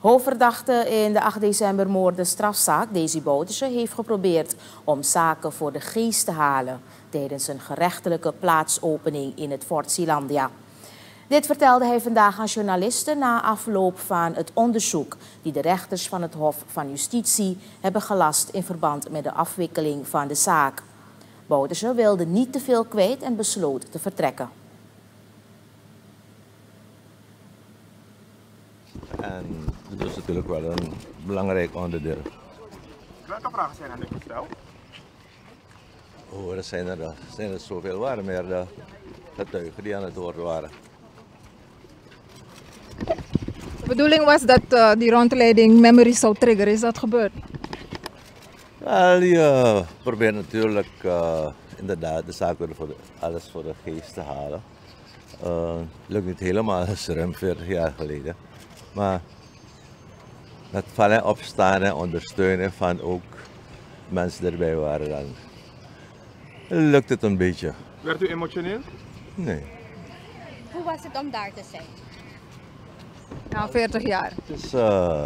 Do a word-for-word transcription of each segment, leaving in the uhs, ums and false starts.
Hoofdverdachte in de acht decembermoorden strafzaak, Daisy Bouterse, heeft geprobeerd om zaken voor de geest te halen tijdens een gerechtelijke plaatsopening in het Fort Zeelandia. Dit vertelde hij vandaag aan journalisten na afloop van het onderzoek die de rechters van het Hof van Justitie hebben gelast in verband met de afwikkeling van de zaak. Bouterse wilde niet te veel kwijt en besloot te vertrekken. En dat is natuurlijk wel een belangrijk onderdeel. Welke vragen zijn er nu gesteld? Oh, er zijn er, er zijn er zoveel, waren meer de getuigen die aan het woord waren. De bedoeling was dat uh, die rondleiding memories zou triggeren. Is dat gebeurd? Wel, je probeert natuurlijk uh, inderdaad de zaak weer voor de, alles voor de geest te halen. Uh, lukt niet helemaal, dat is ruim veertig jaar geleden. Maar met vallen en opstaan en ondersteunen van ook mensen die erbij waren, dan lukt het een beetje. Werd u emotioneel? Nee. Hoe was het om daar te zijn? Na veertig jaar. Het is, uh,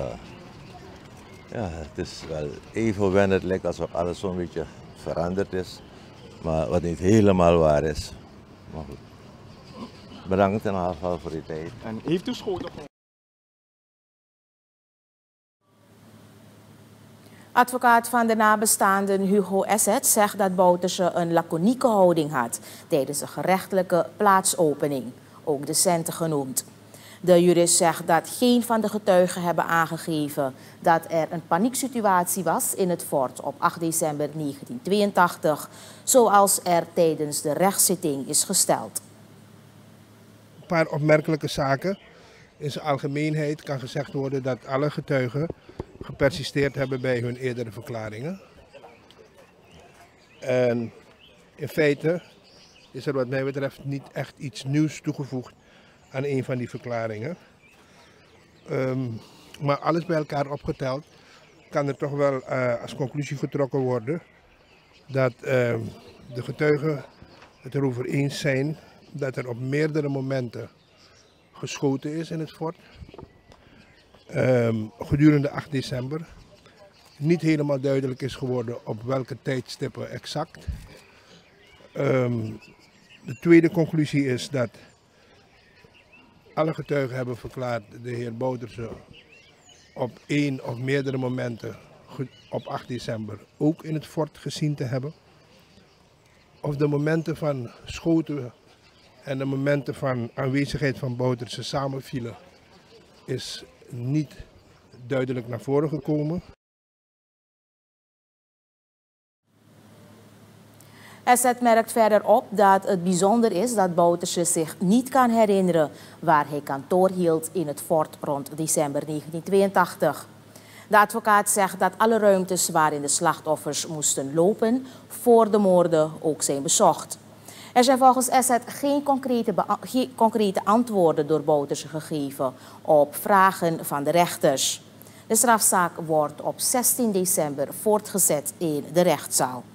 ja, het is wel even wennen, het lijkt alsof alles zo'n beetje veranderd is. Maar wat niet helemaal waar is. Maar goed. Bedankt in ieder geval voor die tijd. En heeft u schoten? Advocaat van de nabestaanden Hugo Esset zegt dat Bouterse een laconieke houding had tijdens een gerechtelijke plaatsopening, ook decenten genoemd. De jurist zegt dat geen van de getuigen hebben aangegeven dat er een panieksituatie was in het fort op acht december negentien tweeëntachtig, zoals er tijdens de rechtszitting is gesteld. Een paar opmerkelijke zaken. In zijn algemeenheid kan gezegd worden dat alle getuigen gepersisteerd hebben bij hun eerdere verklaringen. En in feite is er wat mij betreft niet echt iets nieuws toegevoegd aan een van die verklaringen. Um, maar alles bij elkaar opgeteld kan er toch wel uh, als conclusie getrokken worden dat uh, de getuigen het erover eens zijn dat er op meerdere momenten geschoten is in het fort. Um, gedurende acht december. Niet helemaal duidelijk is geworden op welke tijdstippen exact. Um, de tweede conclusie is dat alle getuigen hebben verklaard de heer Bouterse op één of meerdere momenten op acht december ook in het fort gezien te hebben. Of de momenten van schoten en de momenten van aanwezigheid van Bouterse samenvielen is niet duidelijk naar voren gekomen. Esset merkt verder op dat het bijzonder is dat Bouterse zich niet kan herinneren waar hij kantoor hield in het fort rond december negentien tweeëntachtig. De advocaat zegt dat alle ruimtes waarin de slachtoffers moesten lopen voor de moorden ook zijn bezocht. Er zijn volgens Esset geen concrete, geen concrete antwoorden door Bouterse gegeven op vragen van de rechters. De strafzaak wordt op zestien december voortgezet in de rechtszaal.